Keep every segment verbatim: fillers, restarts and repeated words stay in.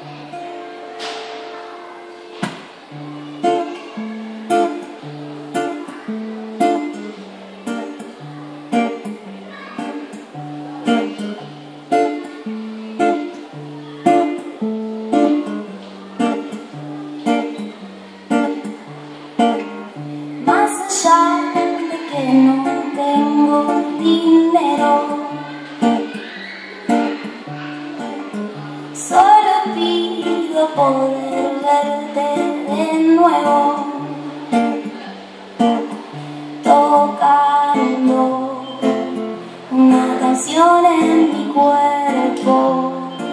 De que no tengo dinero, solo pido poder verte de nuevo, tocando una canción en mi cuerpo,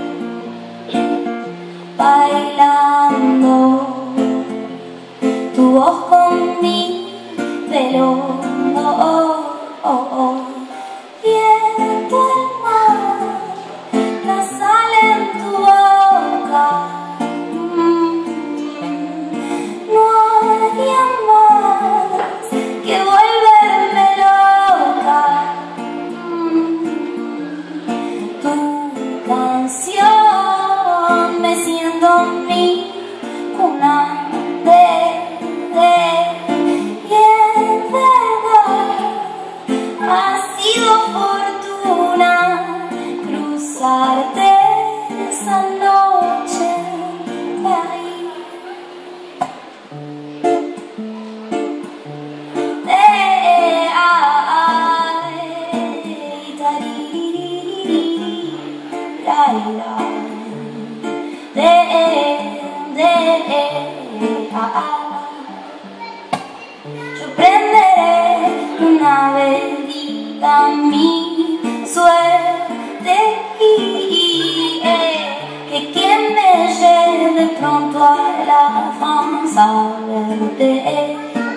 bailando tu voz con mi pelo. Oh, oh, oh. Viento el mar, la sal en tu boca. Mm. No haría más que volverme loca. Mm. Tu canción me siento mi cuna de, de ha sido fortuna cruzarte esa noche de ahí. De ay, taririri, la, la. De, de, ah, yo prenderé una velita, mi suerte y eh, que quien me lleve pronto a la fama, saberte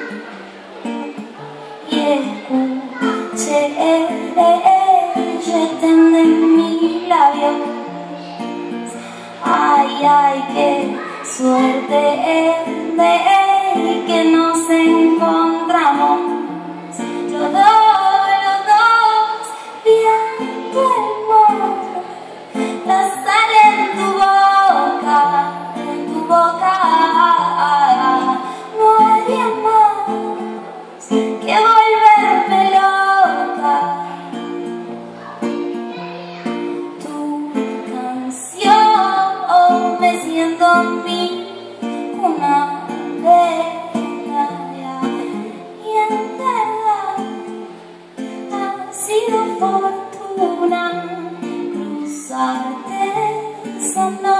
y escuche je t'aime de mis labios. Ay, ay, qué suerte es de él que nos encontramos los dos, los dos, viendo el mar, la sal en tu boca, en tu boca. No haría más que volverme loca. Tu canción me siento mi cuna de fortuna cruzarte esa noche.